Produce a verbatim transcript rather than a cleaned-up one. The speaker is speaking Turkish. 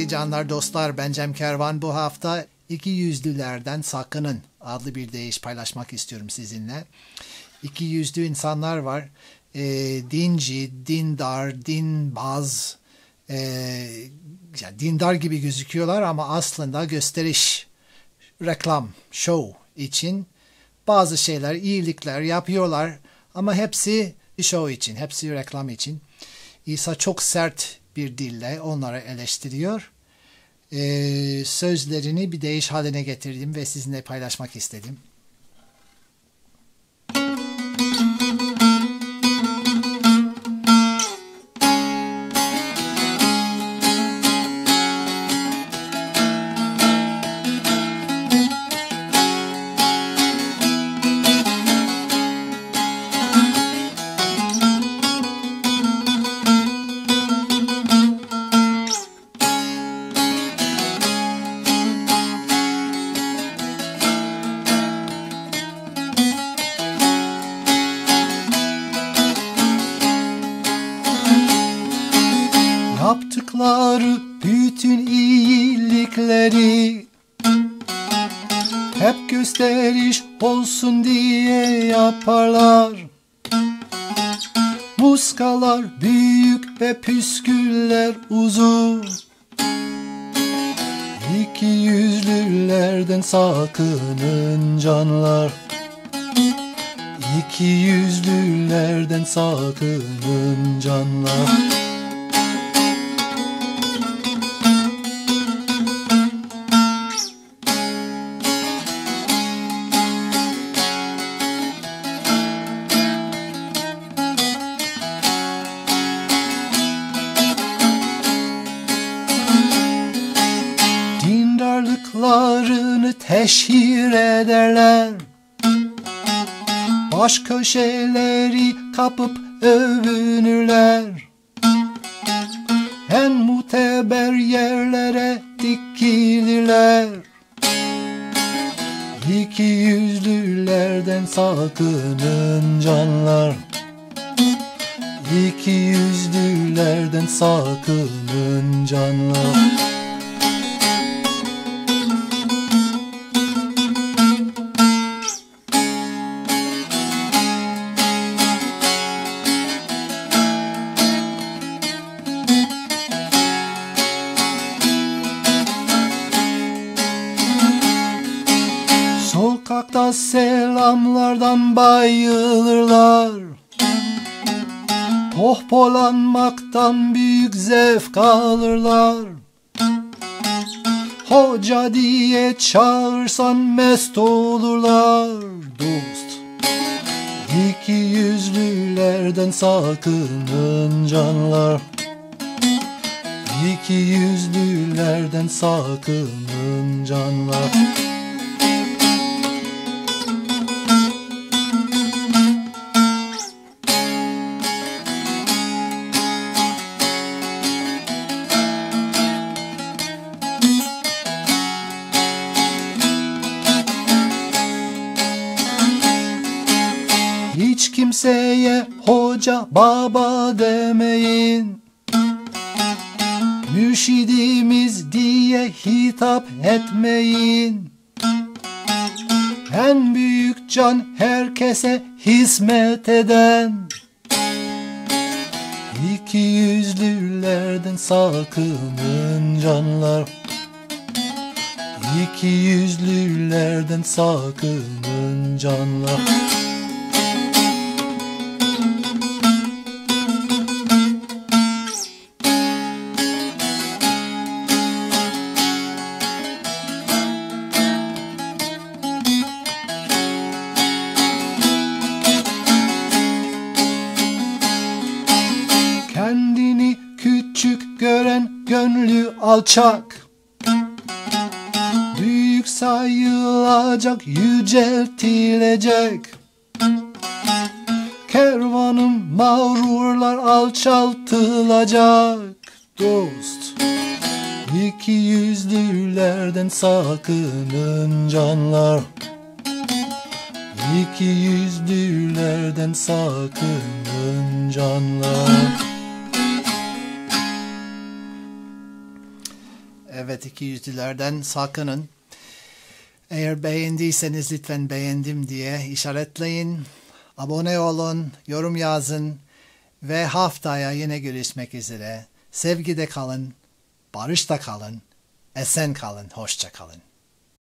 canlar dostlar, ben Cem Kervan. Bu hafta iki yüzlülerden sakının adlı bir deyiş paylaşmak istiyorum sizinle. İki yüzlü insanlar var. E, dinci, dindar, dinbaz, e, yani dindar gibi gözüküyorlar ama aslında gösteriş, reklam, show için bazı şeyler, iyilikler yapıyorlar ama hepsi show için, hepsi reklam için. İsa çok sert bir dille onları eleştiriyor. Ee, sözlerini bir deyiş haline getirdim ve sizinle paylaşmak istedim. Yaptıkları bütün iyilikleri hep gösteriş olsun diye yaparlar. Muskalar büyük ve püsküller uzun. İki yüzlülerden sakının canlar. İki yüzlülerden sakının canlar. Dindarlıklarını teşhir ederler. Baş köşeleri kapıp övünürler. En muteber yerlere dikilirler. İki yüzlülerden sakının canlar. İki yüzlülerden sakının canlar. Sokakta selamlardan bayılırlar. Pohpolanmaktan büyük zevk alırlar. Hoca diye çağırsan mest olurlar dost. İki yüzlülerden sakının canlar. İki yüzlülerden sakının canlar. Hiç kimseye hoca baba demeyin. Mürşidimiz diye hitap etmeyin. En büyük can herkese hizmet eden. İki yüzlülerden sakının canlar. İki yüzlülerden sakının canlar. Kendini küçük gören gönlü alçak. Büyük sayılacak, yüceltilecek. Kervanım mağrurlar alçaltılacak dost. İki yüzlülerden sakının canlar. İki yüzlülerden sakının canlar. Evet, ikiyüzlülerden sakının. Eğer beğendiyseniz lütfen beğendim diye işaretleyin. Abone olun, yorum yazın ve haftaya yine görüşmek üzere. Sevgide kalın, barışta kalın, esen kalın, hoşça kalın.